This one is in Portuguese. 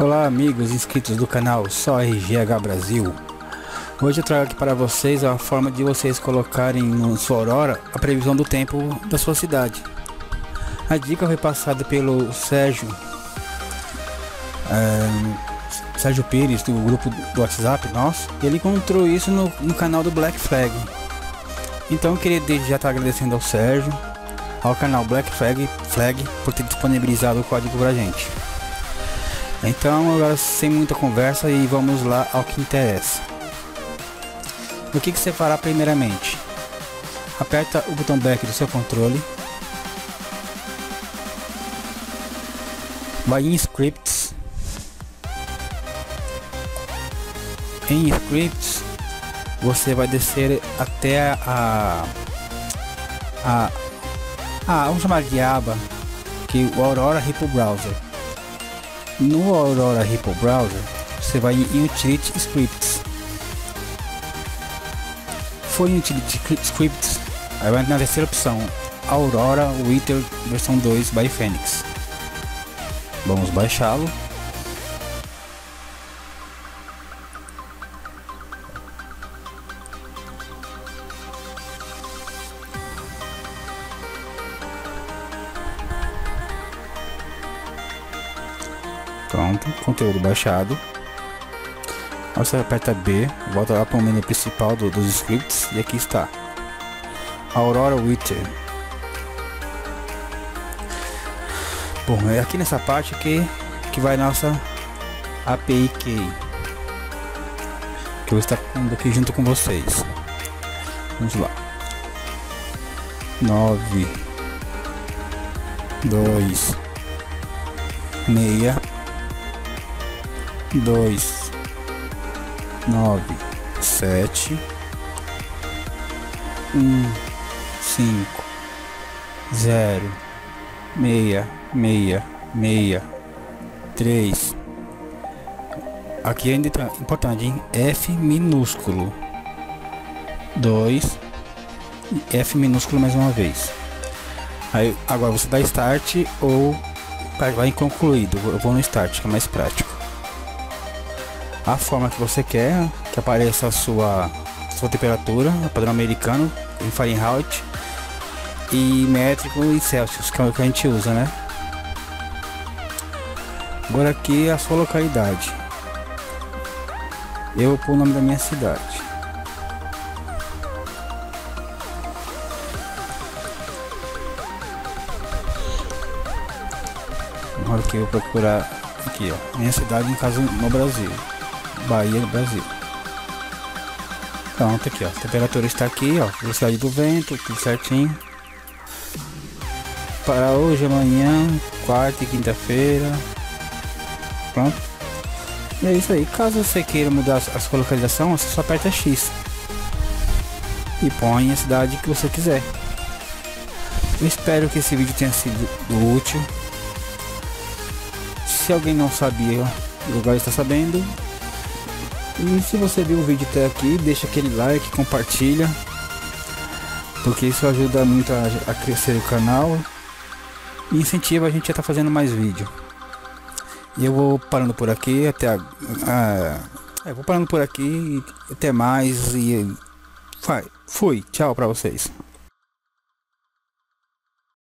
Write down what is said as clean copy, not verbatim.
Olá amigos inscritos do canal Só RGH Brasil. Hoje eu trago aqui para vocês a forma de vocês colocarem no sua Aurora a previsão do tempo da sua cidade. A dica foi passada pelo Sérgio Pires, do grupo do WhatsApp nosso. Ele encontrou isso no canal do Black Flag. Então eu queria desde já estar agradecendo ao Sérgio, ao canal Black Flag por ter disponibilizado o código pra gente. Então agora, sem muita conversa, e vamos lá ao que interessa. O que você fará primeiramente? Aperta o botão back do seu controle, vai em scripts. Em scripts você vai descer até vamos chamar de aba que o Aurora Ripple Browser. No Aurora Ripple Browser você vai em Utility Scripts. Foi em Utility Scripts, aí vai na terceira opção, Aurora Wither versão 2 by Phoenix. Vamos baixá-lo. Pronto, conteúdo baixado. Aí você aperta B, volta lá para o menu principal dos scripts e aqui está Aurora Wither. Bom, é aqui nessa parte que vai nossa API Key, que eu vou estar aqui junto com vocês. Vamos lá. 9 2 6 2 9 7 1 5 0 6 6 6 3. Aqui ainda é importante, hein? F minúsculo 2 F minúsculo mais uma vez. Aí agora você dá start ou vai em concluído. Eu vou no start, que é mais prático. A forma que você quer que apareça a sua temperatura, padrão americano, em Fahrenheit, e métrico e Celsius, que é o que a gente usa, né? Agora aqui a sua localidade. Eu vou pôr o nome da minha cidade. Agora que eu vou procurar aqui, ó, minha cidade, em caso no Brasil, Bahia, no Brasil. Pronto, aqui ó, a temperatura está aqui, ó, velocidade do vento, tudo certinho. Para hoje, amanhã, quarta e quinta-feira. Pronto. E é isso aí. Caso você queira mudar a sua localização, você só aperta X e põe a cidade que você quiser. Eu espero que esse vídeo tenha sido útil. Se alguém não sabia, agora está sabendo. E se você viu o vídeo até aqui, deixa aquele like, compartilha, porque isso ajuda muito a crescer o canal e incentiva a gente a estar fazendo mais vídeo. E eu vou parando por aqui vou parando por aqui, até mais e fui, tchau pra vocês.